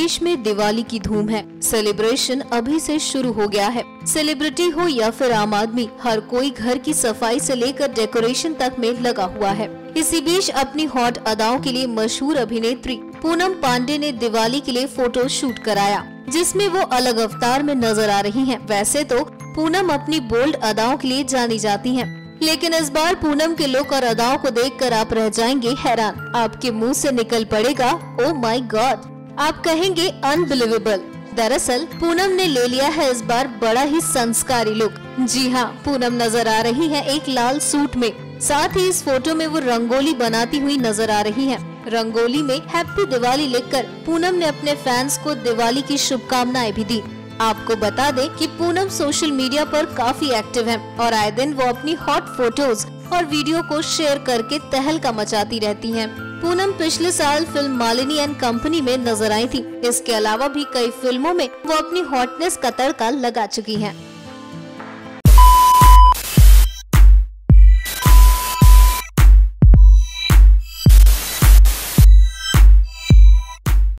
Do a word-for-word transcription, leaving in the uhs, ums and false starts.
देश में दिवाली की धूम है। सेलिब्रेशन अभी से शुरू हो गया है। सेलिब्रिटी हो या फिर आम आदमी, हर कोई घर की सफाई से लेकर डेकोरेशन तक में लगा हुआ है। इसी बीच अपनी हॉट अदाओं के लिए मशहूर अभिनेत्री पूनम पांडे ने दिवाली के लिए फोटो शूट कराया, जिसमें वो अलग अवतार में नजर आ रही हैं। वैसे तो पूनम अपनी बोल्ड अदाओं के लिए जानी जाती हैं, लेकिन इस बार पूनम के लुक और अदाओं को देखकर आप रह जाएंगे हैरान। आपके मुंह से निकल पड़ेगा ओ माय गॉड, आप कहेंगे अनबिलीवेबल। दरअसल पूनम ने ले लिया है इस बार बड़ा ही संस्कारी लुक। जी हाँ, पूनम नजर आ रही है एक लाल सूट में। साथ ही इस फोटो में वो रंगोली बनाती हुई नजर आ रही हैं। रंगोली में हैप्पी दिवाली लिखकर पूनम ने अपने फैंस को दिवाली की शुभकामनाएं भी दी। आपको बता दें कि पूनम सोशल मीडिया पर काफी एक्टिव है और आए दिन वो अपनी हॉट फोटोज और वीडियो को शेयर करके तहलका मचाती रहती हैं। पूनम पिछले साल फिल्म मालिनी एंड कंपनी में नजर आई थी। इसके अलावा भी कई फिल्मों में वो अपनी हॉटनेस का तड़का लगा चुकी हैं।